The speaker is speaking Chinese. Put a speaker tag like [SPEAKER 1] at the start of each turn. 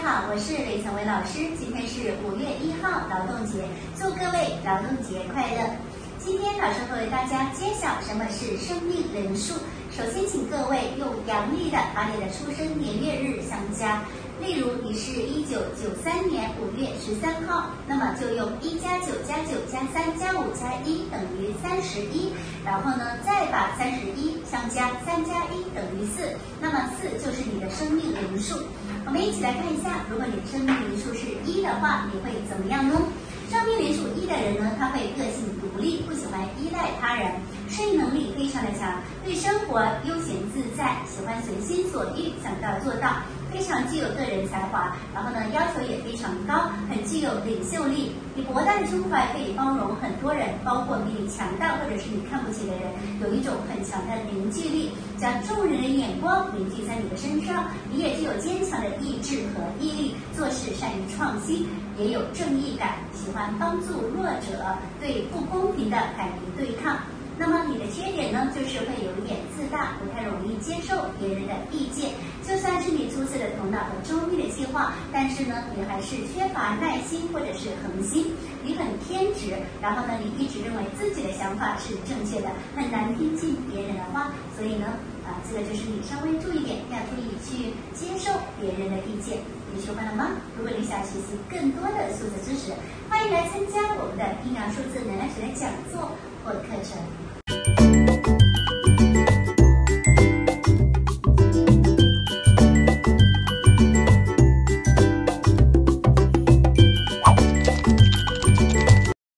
[SPEAKER 1] 好，我是雷成伟老师。今天是5月1号，劳动节，祝各位劳动节快乐。今天老师会为大家揭晓什么是生命人数。首先，请各位用阳历的把你的出生年月日相加。例如你是1993年5月13号，那么就用1+9+9+3+5+1等于31，然后呢再把31相加3+1等于4，那么4就是你的生命人数。我们一起来看一下，如果你的生命人数是1的话，你会怎么样呢？生命人数1的人呢，他会个性独立，不喜欢依赖他人，适应能力非常的强，对生活悠闲自在，喜欢随心所欲，想到做到，非常具有个人才华，然后呢要求也非常高，很具有领袖力，你博大的胸怀可以包容很多人，包括比你强大或者是你看不起的人，有一种很强的凝聚力，将众人的眼光凝聚在你的身上，你也具有坚强的意志和毅力，做事善于创新，也有正义感，喜欢帮助弱者，对不公平的敢于对抗。那么你的缺点呢，就是会有一点自大，不太容易接受别人的意见。就算是你出色的头脑和周密的计划，但是呢，你还是缺乏耐心或者是恒心。你很偏执，然后呢，你一直认为自己的想法是正确的，很难听进别人的话。所以呢，这个就是你稍微注意点，要注意去接受别人的意见。你学会了吗？如果你想学习更多的数字知识，欢迎来参加我们的阴阳数字能量学的讲座或课程。